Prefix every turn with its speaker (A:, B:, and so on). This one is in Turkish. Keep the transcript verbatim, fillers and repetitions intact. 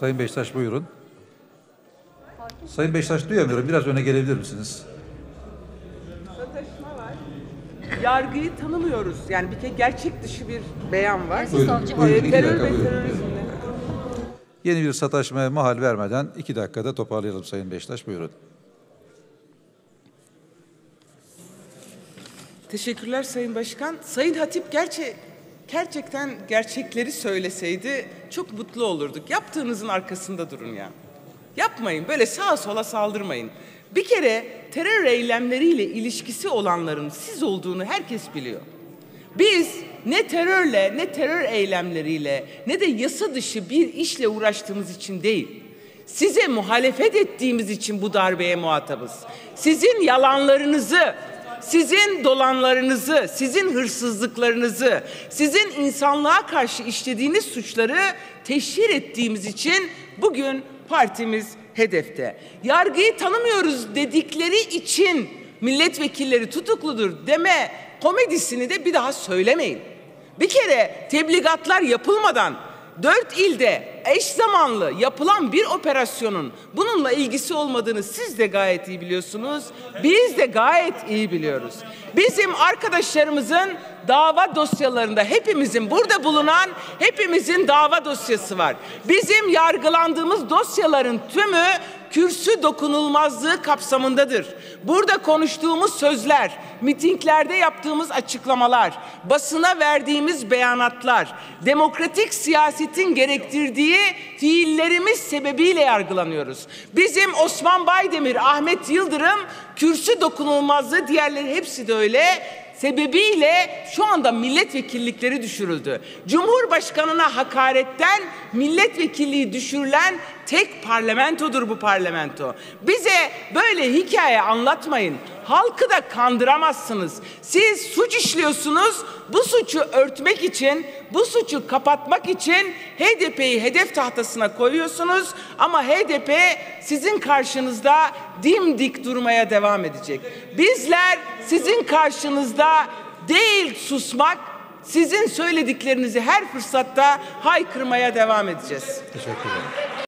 A: Sayın Beştaş buyurun. Sayın Beştaş duyamıyorum. Biraz öne gelebilir misiniz?
B: Sataşma var. Yargıyı tanımıyoruz. Yani bir kere gerçek dışı bir beyan var.
A: Buyurun,
C: Savcı
A: buyurun,
C: Bey.
A: iki
B: Terör
A: dakika
B: ve
A: buyurun.
B: terörizmle.
A: Yeni bir sataşmaya mahal vermeden iki dakikada toparlayalım Sayın Beştaş buyurun.
B: Teşekkürler Sayın Başkan. Sayın Hatip gerçek, gerçekten gerçekleri söyleseydi çok mutlu olurduk. Yaptığınızın arkasında durun ya. Yapmayın, böyle sağa sola saldırmayın. Bir kere terör eylemleriyle ilişkisi olanların siz olduğunu herkes biliyor. Biz ne terörle, ne terör eylemleriyle, ne de yasa dışı bir işle uğraştığımız için değil, size muhalefet ettiğimiz için bu darbeye muhatabız. Sizin yalanlarınızı, sizin dolanlarınızı, sizin hırsızlıklarınızı, sizin insanlığa karşı işlediğiniz suçları teşhir ettiğimiz için bugün partimiz hedefte. Yargıyı tanımıyoruz dedikleri için milletvekilleri tutukludur deme komedisini de bir daha söylemeyin. Bir kere tebligatlar yapılmadan dört ilde eş zamanlı yapılan bir operasyonun bununla ilgisi olmadığını siz de gayet iyi biliyorsunuz. Biz de gayet iyi biliyoruz. Bizim arkadaşlarımızın dava dosyalarında hepimizin burada bulunan hepimizin dava dosyası var. Bizim yargılandığımız dosyaların tümü kürsü dokunulmazlığı kapsamındadır. Burada konuştuğumuz sözler, mitinglerde yaptığımız açıklamalar, basına verdiğimiz beyanatlar, demokratik siyasetin gerektirdiği fiillerimiz sebebiyle yargılanıyoruz. Bizim Osman Baydemir, Ahmet Yıldırım, kürsü dokunulmazlığı, diğerleri hepsi de öyle, sebebiyle şu anda milletvekillikleri düşürüldü. Cumhurbaşkanına hakaretten milletvekilliği düşürülen tek parlamentodur bu parlamento. Bize böyle hikaye anlatmayın. Halkı da kandıramazsınız. Siz suç işliyorsunuz. Bu suçu örtmek için, bu suçu kapatmak için H D P'yi hedef tahtasına koyuyorsunuz. Ama H D P sizin karşınızda dimdik durmaya devam edecek. Bizler sizin karşınızda değil susmak, sizin söylediklerinizi her fırsatta haykırmaya devam edeceğiz.
A: Teşekkür ederim.